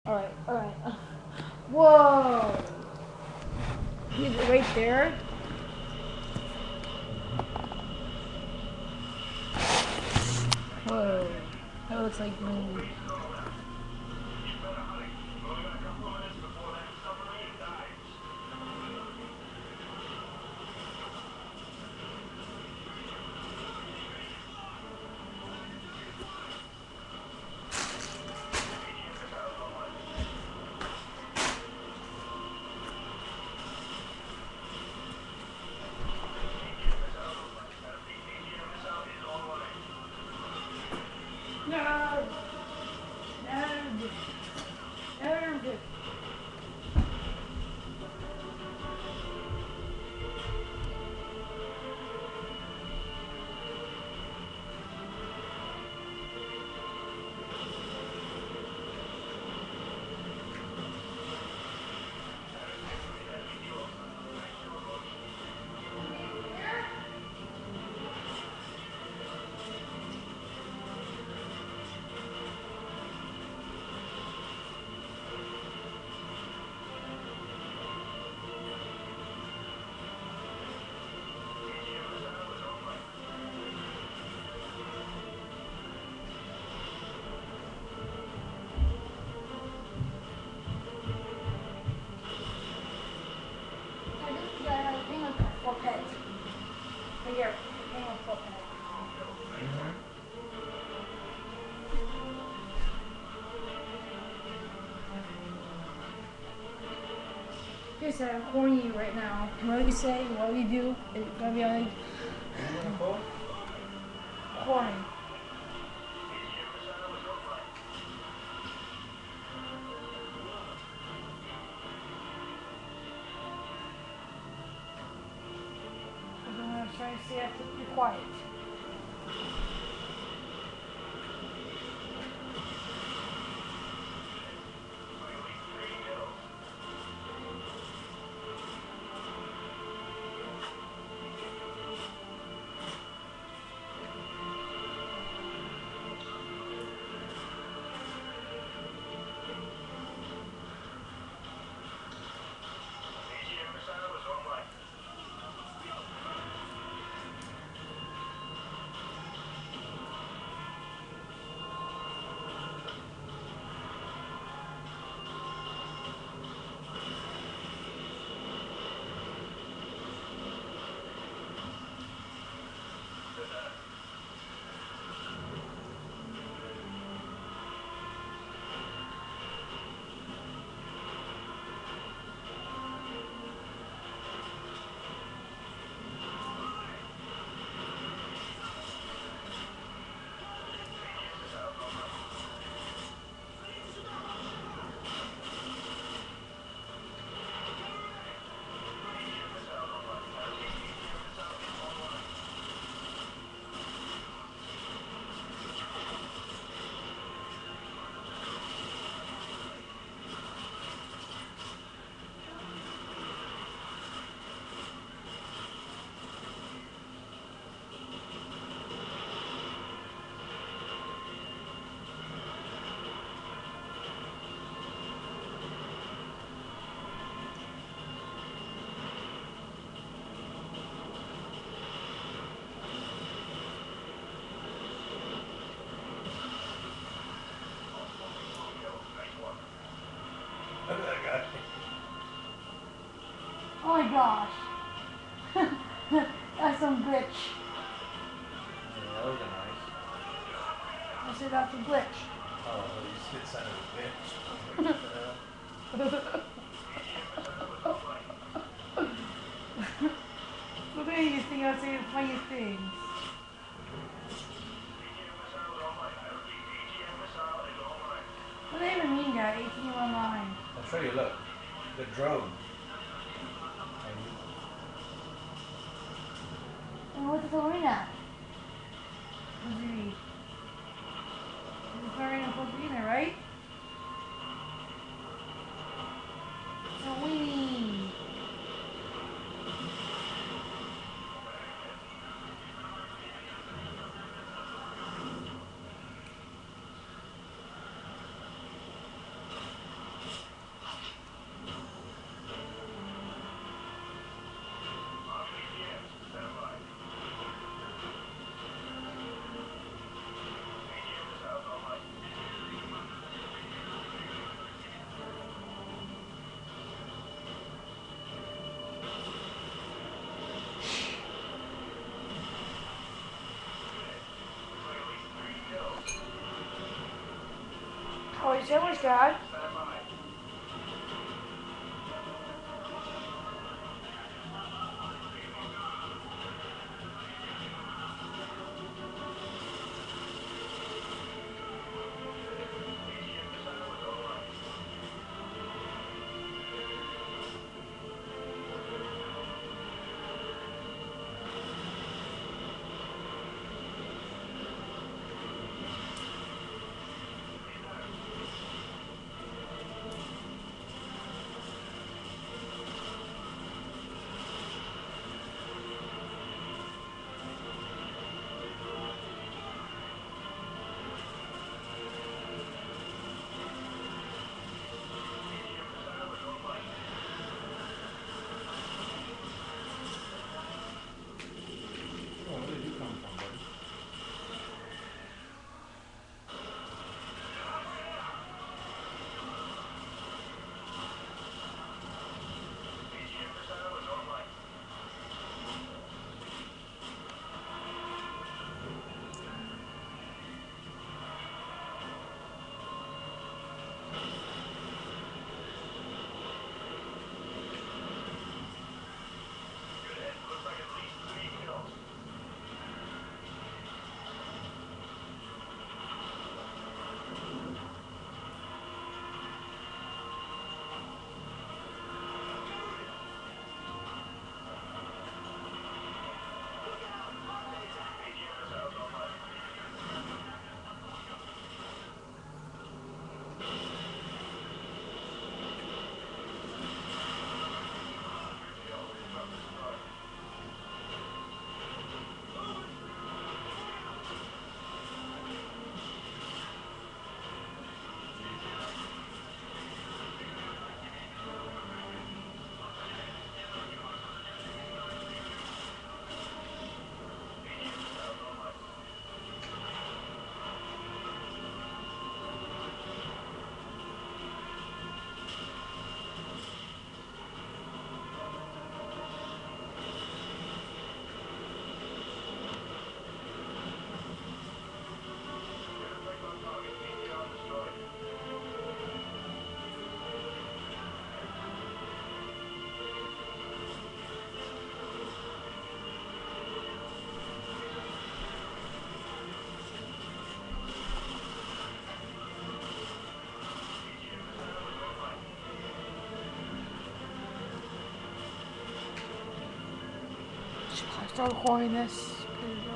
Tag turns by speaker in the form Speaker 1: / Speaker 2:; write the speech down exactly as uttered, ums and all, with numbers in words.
Speaker 1: Alright, alright. Whoa! He's right there. Whoa. That looks like me. No! No! No! Here, hang on for a minute.
Speaker 2: Mm-hmm.
Speaker 1: Like I said, I'm horny you right now. Whatever you say, whatever you do, it's gonna be like horny. I'm gonna try to say I have to be quiet.
Speaker 2: Look at that guy.
Speaker 1: Oh my gosh. That's some glitch.
Speaker 2: Yeah, those are nice.
Speaker 1: I said that's a glitch.
Speaker 2: Oh, you spit son of a bitch.
Speaker 1: What do you think I was saying funny things? What do they even mean, guy? eighteen online.
Speaker 2: I'll show you, look. The drone.
Speaker 1: And what's the arena? What do you mean? There's an arena supposed to be in there, right? It's a weenie. so much, Dad.
Speaker 2: Oh, where did you come from, buddy?
Speaker 1: Should I start recording this?